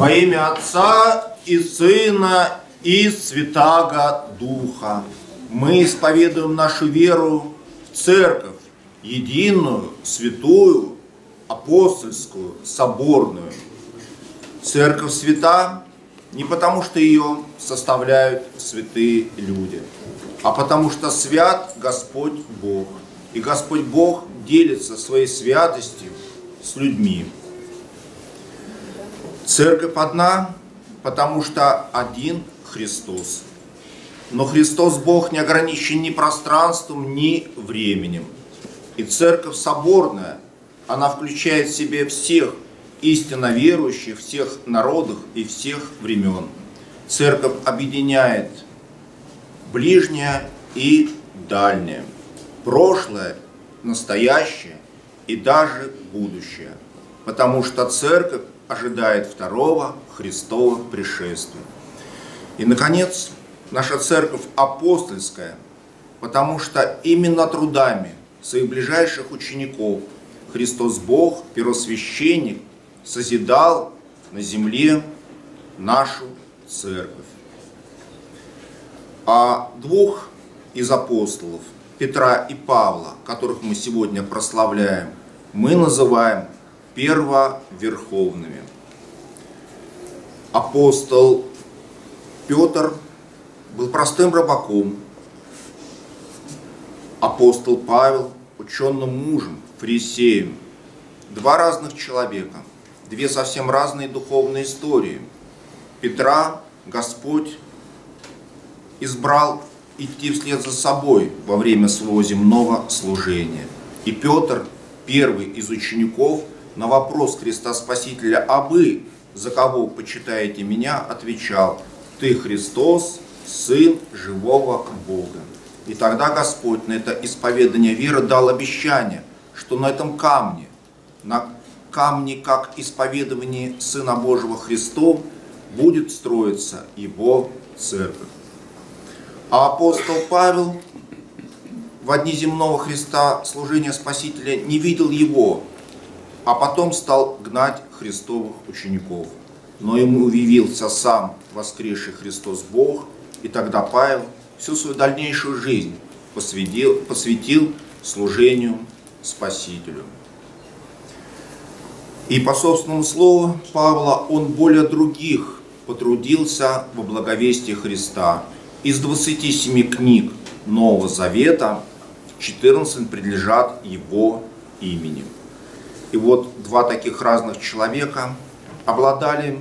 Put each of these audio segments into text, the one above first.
Во имя Отца и Сына и Святаго Духа мы исповедуем нашу веру в Церковь, единую, святую, апостольскую, соборную. Церковь свята не потому, что ее составляют святые люди, а потому что свят Господь Бог. И Господь Бог делится своей святостью с людьми. Церковь одна, потому что один Христос. Но Христос Бог не ограничен ни пространством, ни временем. И Церковь соборная, она включает в себе всех истинно верующих, всех народов и всех времен. Церковь объединяет ближнее и дальнее, прошлое, настоящее и даже будущее. Потому что Церковь ожидает второго Христова пришествия. И, наконец, наша Церковь апостольская, потому что именно трудами своих ближайших учеников Христос Бог, первосвященник, созидал на земле нашу Церковь. А двух из апостолов, Петра и Павла, которых мы сегодня прославляем, мы называем первоверховными. Апостол Петр был простым рыбаком. Апостол Павел – ученым мужем, фарисеем. Два разных человека, две совсем разные духовные истории. Петра Господь избрал идти вслед за собой во время своего земного служения. И Петр, первый из учеников, на вопрос Христа Спасителя: «А вы за кого почитаете меня?» отвечал: «Ты Христос, Сын живого Бога». И тогда Господь на это исповедание веры дал обещание, что на этом камне, на камне как исповедование Сына Божьего Христом, будет строиться Его Церковь. А апостол Павел в дни земного Христа служения Спасителя не видел Его, а потом стал гнать Христовых учеников. Но ему явился сам воскресший Христос Бог, и тогда Павел всю свою дальнейшую жизнь посвятил служению Спасителю. И по собственному слову Павла он более других потрудился во благовестии Христа. Из 27 книг Нового Завета 14 принадлежат его имени. И вот два таких разных человека обладали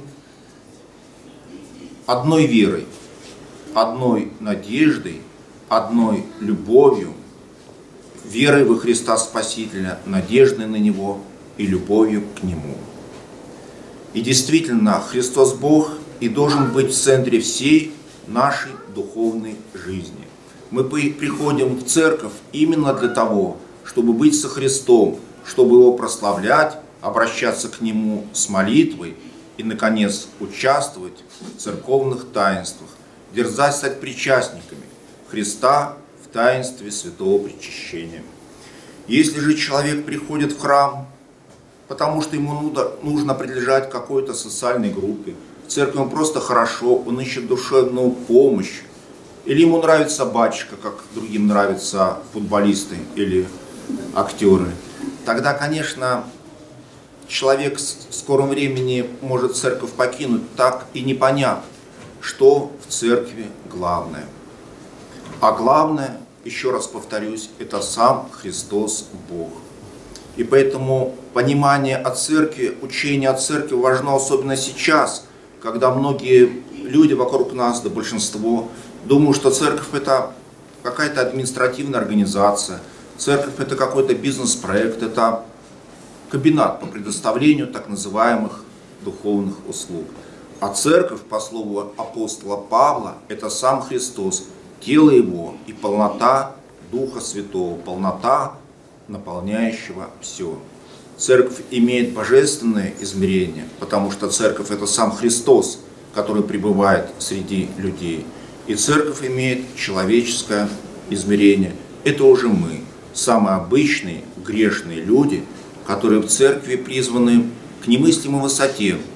одной верой, одной надеждой, одной любовью, верой во Христа Спасителя, надеждой на Него и любовью к Нему. И действительно, Христос Бог и должен быть в центре всей нашей духовной жизни. Мы приходим в церковь именно для того, чтобы быть со Христом, чтобы Его прославлять, обращаться к Нему с молитвой и, наконец, участвовать в церковных таинствах, дерзать стать причастниками Христа в таинстве святого причащения. Если же человек приходит в храм, потому что ему нужно принадлежать какой-то социальной группе, в церкви ему просто хорошо, он ищет душевную помощь, или ему нравится батюшка, как другим нравятся футболисты или актеры, тогда, конечно, человек в скором времени может церковь покинуть, так и не поняв, что в церкви главное. А главное, еще раз повторюсь, это сам Христос Бог. И поэтому понимание о церкви, учение о церкви важно особенно сейчас, когда многие люди вокруг нас, да большинство, думают, что церковь это какая-то административная организация, церковь это какой-то бизнес-проект, это комбинат по предоставлению так называемых духовных услуг. А церковь, по слову апостола Павла, это сам Христос, тело Его и полнота Духа Святого, полнота, наполняющего все. Церковь имеет божественное измерение, потому что церковь это сам Христос, который пребывает среди людей. И церковь имеет человеческое измерение. Это уже мы, самые обычные грешные люди, которые в церкви призваны к немыслимой высоте,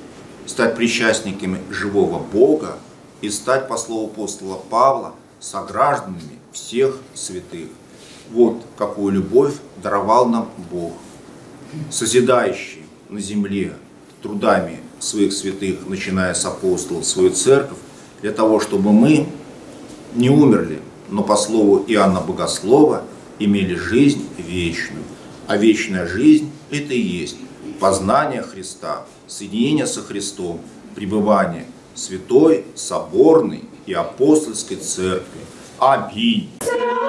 стать причастниками живого Бога и стать, по слову апостола Павла, согражданами всех святых. Вот какую любовь даровал нам Бог, созидающий на земле трудами своих святых, начиная с апостолов, свою церковь, для того, чтобы мы не умерли, но по слову Иоанна Богослова имели жизнь вечную. А вечная жизнь – это и есть познание Христа, соединение со Христом, пребывание в святой, соборной и апостольской церкви. Аминь.